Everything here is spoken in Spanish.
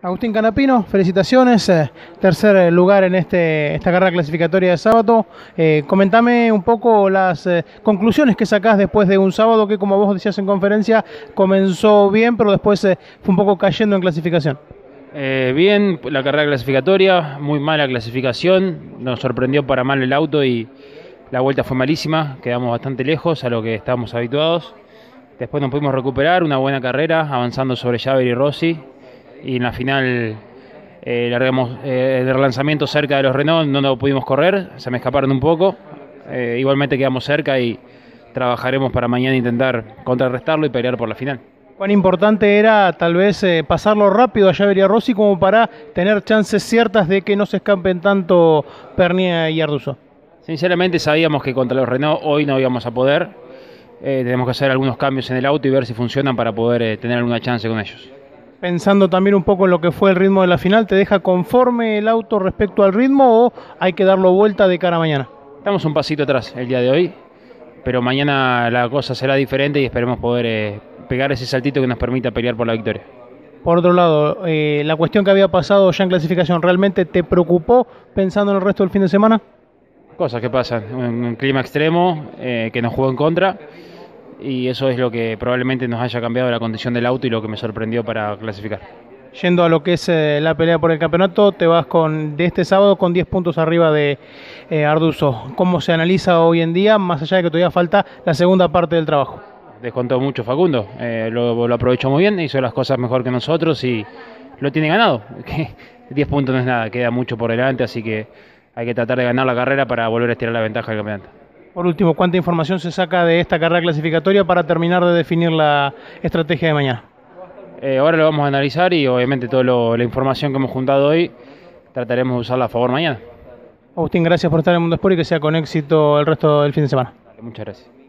Agustín Canapino, felicitaciones, tercer lugar en esta carrera clasificatoria de sábado. Comentame un poco las conclusiones que sacás después de un sábado que, como vos decías en conferencia, comenzó bien, pero después fue un poco cayendo en clasificación. Bien, la carrera clasificatoria, muy mala clasificación, nos sorprendió para mal el auto y la vuelta fue malísima, quedamos bastante lejos a lo que estábamos habituados. Después nos pudimos recuperar, una buena carrera, avanzando sobre Javier y Rossi. Y en la final largamos de relanzamiento cerca de los Renault, no lo pudimos correr, se me escaparon un poco. Igualmente quedamos cerca y trabajaremos para mañana intentar contrarrestarlo y pelear por la final. ¿Cuán importante era tal vez pasarlo rápido a Javier y a Rossi como para tener chances ciertas de que no se escapen tanto Pernía y Arduzo? Sinceramente sabíamos que contra los Renault hoy no íbamos a poder. Tenemos que hacer algunos cambios en el auto y ver si funcionan para poder tener alguna chance con ellos. Pensando también un poco en lo que fue el ritmo de la final, ¿te deja conforme el auto respecto al ritmo o hay que darlo vuelta de cara a mañana? Estamos un pasito atrás el día de hoy, pero mañana la cosa será diferente y esperemos poder pegar ese saltito que nos permita pelear por la victoria. Por otro lado, la cuestión que había pasado ya en clasificación, ¿realmente te preocupó pensando en el resto del fin de semana? Cosas que pasan, un clima extremo que nos jugó en contra. Y eso es lo que probablemente nos haya cambiado la condición del auto y lo que me sorprendió para clasificar. Yendo a lo que es la pelea por el campeonato, te vas de este sábado con 10 puntos arriba de Arduzo. ¿Cómo se analiza hoy en día, más allá de que todavía falta la segunda parte del trabajo? Descontó mucho Facundo, lo aprovechó muy bien, hizo las cosas mejor que nosotros y lo tiene ganado. 10 puntos no es nada, queda mucho por delante, así que hay que tratar de ganar la carrera para volver a estirar la ventaja del campeonato. Por último, ¿cuánta información se saca de esta carrera clasificatoria para terminar de definir la estrategia de mañana? Ahora lo vamos a analizar y obviamente toda la información que hemos juntado hoy trataremos de usarla a favor mañana. Agustín, gracias por estar en Mundo Sport y que sea con éxito el resto del fin de semana. Muchas gracias.